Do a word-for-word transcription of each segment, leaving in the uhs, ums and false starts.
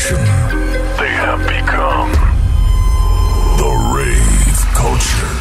generation. They have become the rave culture.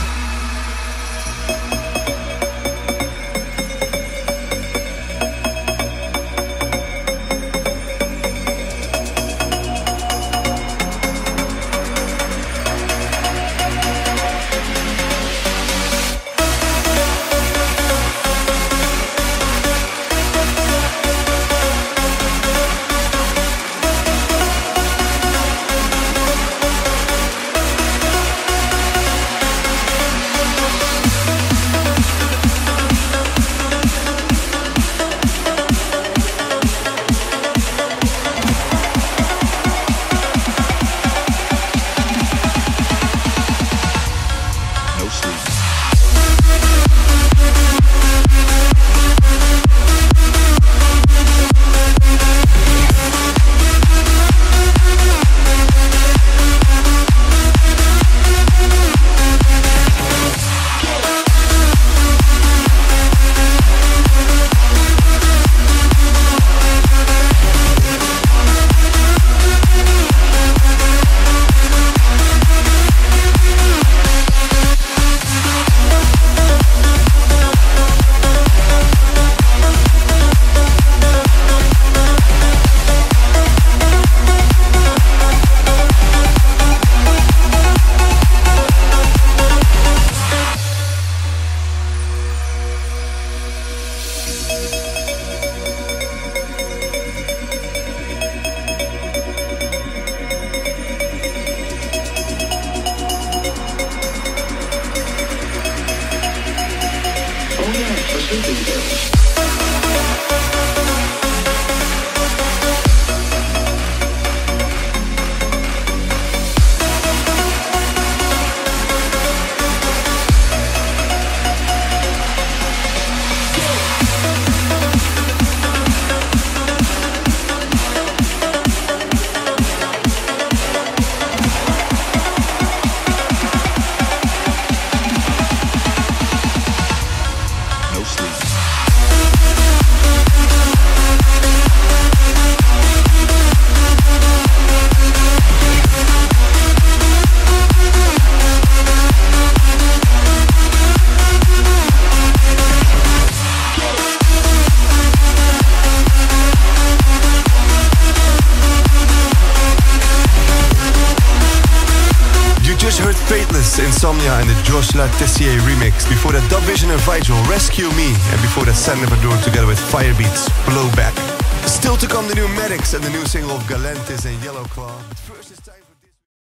Insomnia and the Josh Latessier remix. Before that, Dub Vision and Vigil, Rescue Me. And before that, Sandervador together with Firebeats, Blowback. Still to come, the new Medics and the new single of Galantis and Yellow Claw. But first it's time for